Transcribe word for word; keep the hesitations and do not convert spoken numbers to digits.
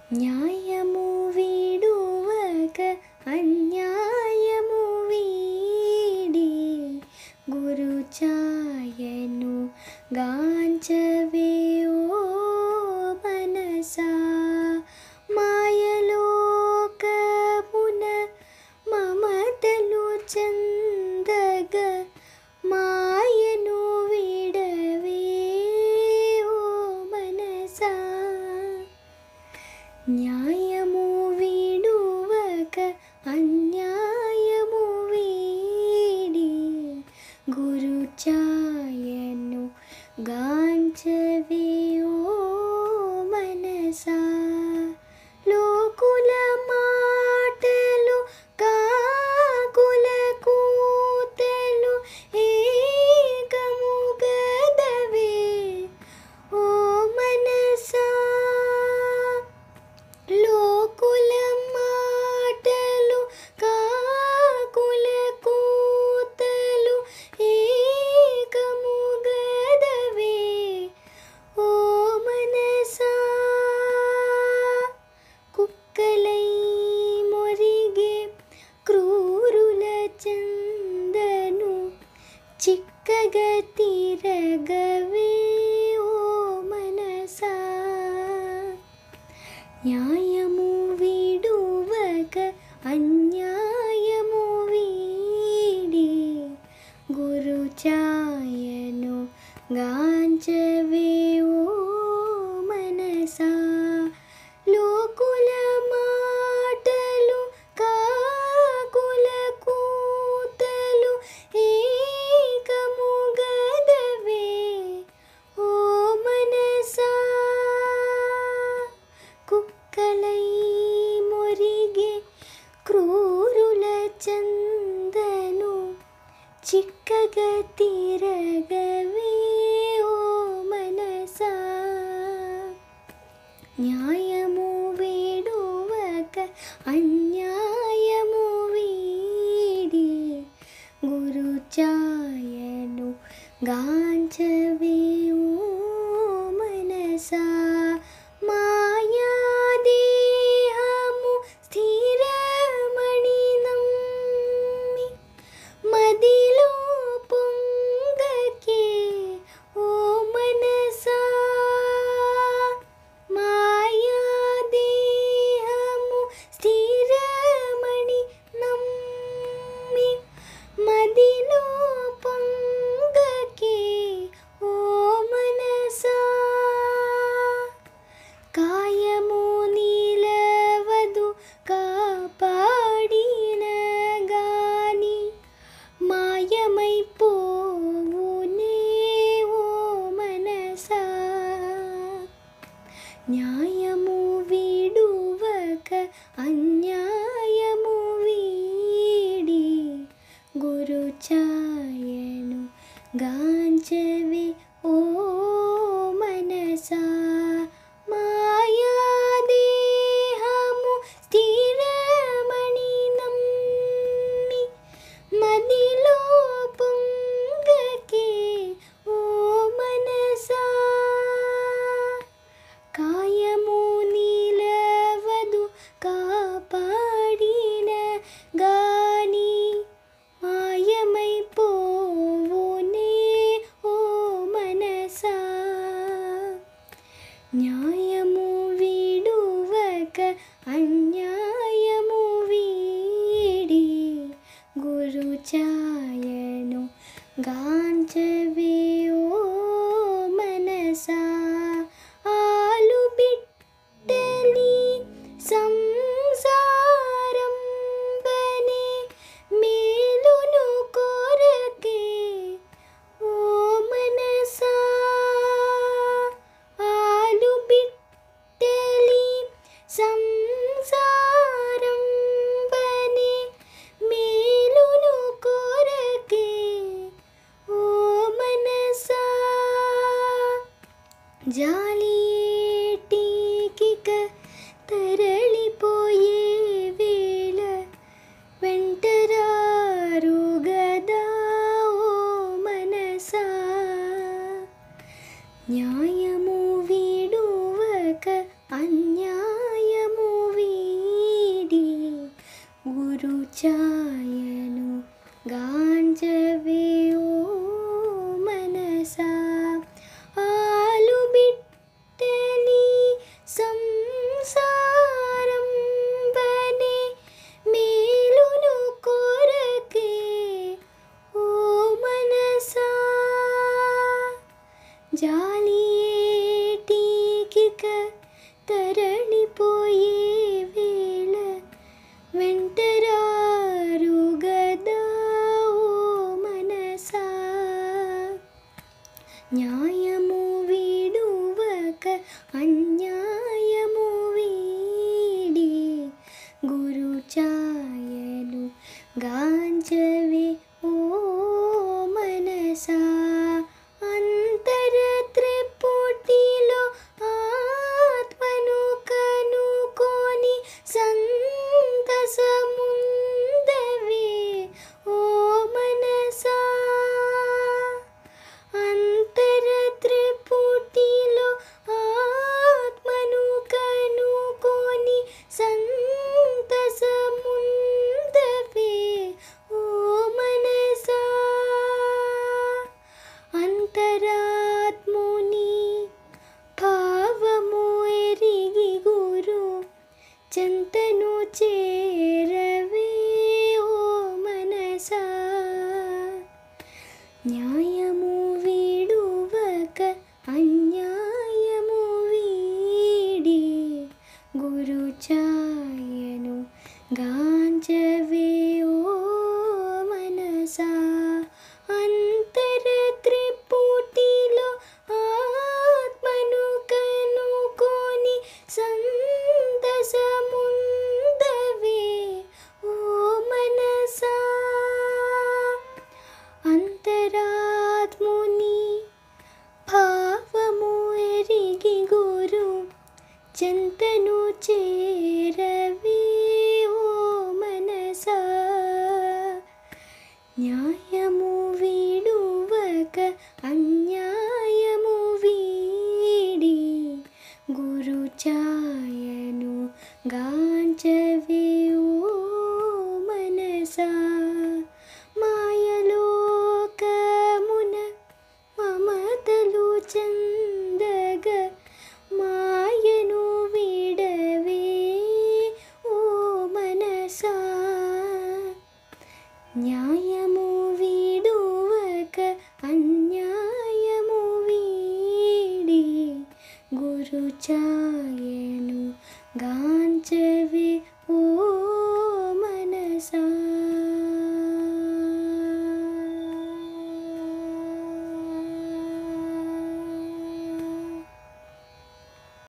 న్యాయము వీడువక అన్యాయము వీడి గురు ఛాయను గాంచవే ఓ మనసా మాయలోకమున మమతలు చందగ మాయను విడవే ఓ మనసా న్యాయము వీడువక అన్యాయము వీడి గురు ఛాయను గాంచవే ఓ మనసా లోకుల మాటలు కాకుల కూతలు ఏకము గదవే ఓ మనసా లోకుల మాటలు కాకుల కూతలు ఏకము గదవే ఓ మనసా కుక్కలై మొరిగే క్రూరుల చందను చిక్కగా తిరగవే ఓ మనసా న్యాయము వీడువక అన్యాయము వీడి గురు ఛాయను గాంచవే ఓ మనసా లోకుల మాటలు కాకుల కూతలు ఏకము గదవే ఓ మనసా కుక్కలై మొరిగే క్రూరుల చందను చిక్కగా తిరగవే ఓ మనసా న్యాయము వీడువక అన్యాయము వీడి గురు ఛాయను గాంచవే ఓ మనసా మాయాదేహము స్థిరమణి నమ్మి మదిలో పొంగకే ఓ మనసా మాయాదేహము స్థిరమణి నమ్మి మదిలో పొంగకే ఓ మనసా కాయము నీలవదు కాపాడిన గాని మాయమైపోవునే ఓ మనసా న్యాయము వీడువక అన్యాయము వీడి గురు ఛాయను గాంచవే ఓ మనసా మాయాదేహము స్థిరమణి నమ్మి మదిలో పొంగకే ఓ మనసా కాయము వెళ్ళిపోయే వేళ వెంటరారు గదా ఓ మనసా. న్యాయము విడువక అన్యాయము వీడి గురు ఛాయను గాంచవే ఓ మనసా. అంతర త్రిపుటిలో ఆత్మను కనుకొని సంతసముందవే ఓ మనసా. అంతర త్రిపుటిలో ఆత్మను కనుకొని సంతసముందవే ఓ మనసా. అంతరాత్ముని భావము ఎరిగి గురు చెంతను చేరవే ఓ మనసా. న్యాయము విడువక అన్యాయము వీడి గురు ఛాయను గాంచవే ఓ మనసా. అంతర త్రిపుటిలో ఆత్మను కనుకొని సంతసముందవే ఓ మనసా. అంతరాత్ముని భావము ఎరిగి గురు చెంతను చేరవే ఓ మనసా. న్యాయము విడువక అన్యాయము వీడి గురు ఛాయను గాంచవే ఓ మనసా. మాయలోకమున మమతలు చందగ మాయను విడవే ఓ మనసా. న్యాయము విడువక అన్యాయము వీడి గురు ఛాయను గాంచవే ఓ